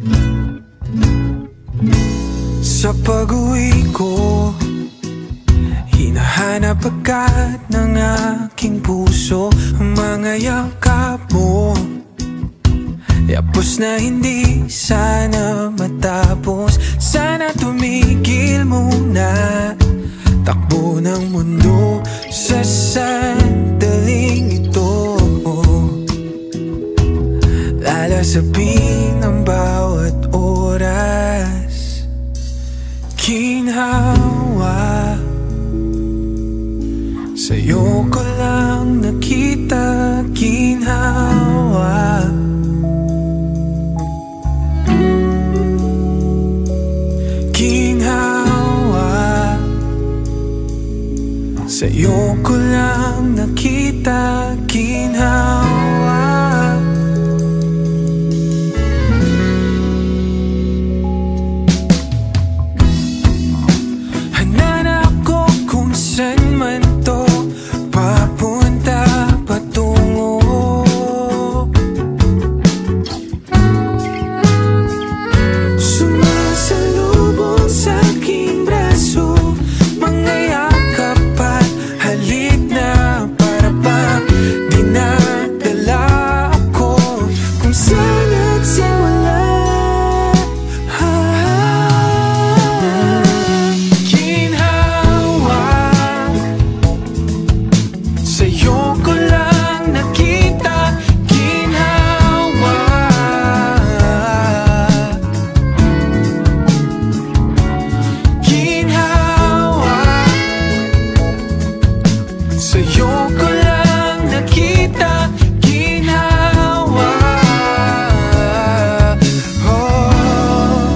Sa pag-uwi ko, hinahanap agad ng aking puso ang mga yakap mo. Yapos na hindi sana matapos, sana tumigil muna. Takbo ng mundo sa sandaling ito. Lalasapin ang bawat oras. Ginhawa, sa'yo ko lang nakita. Ginhawa, ginhawa, sa'yo ko lang nakita. Ginhawa, handa na ako kung saan man to, papunta, patungo. Sumasalubong sa aking braso, mga yakap at halik na para bang dinadala ako kung saan nagsimula. Ginhawa, sa'yo ko lang nakita. Ginhawa, ginhawa, sa'yo ko lang nakita. Ginhawa, oh.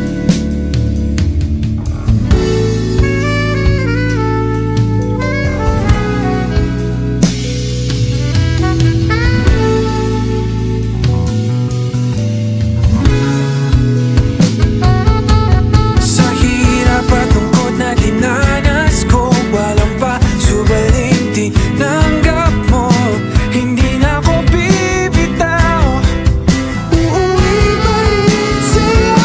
Sa hirap at lungkot na dinanas ko, walang pa subaling tinanggap mo. Hindi na ako bibitaw, uuwi pa rin sa'yo.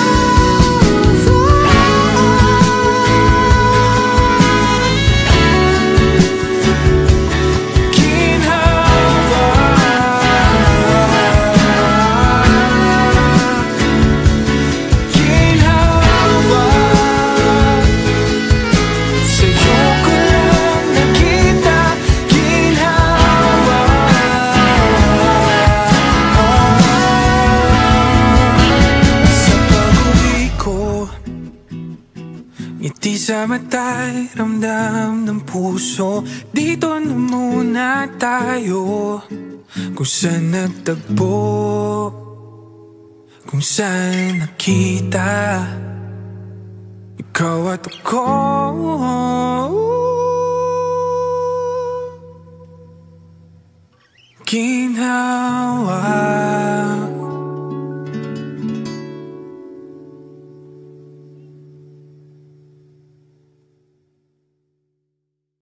Ginhawa, ginhawa, sa'yo ko lang nakita. Ginhawa, sa pag-uwi ko, ngiti sa mata'y ramdam ng puso. Dito na muna tayo, kung saan nagtagpo, kung saan nakita. Ikaw at ako, ginhawa.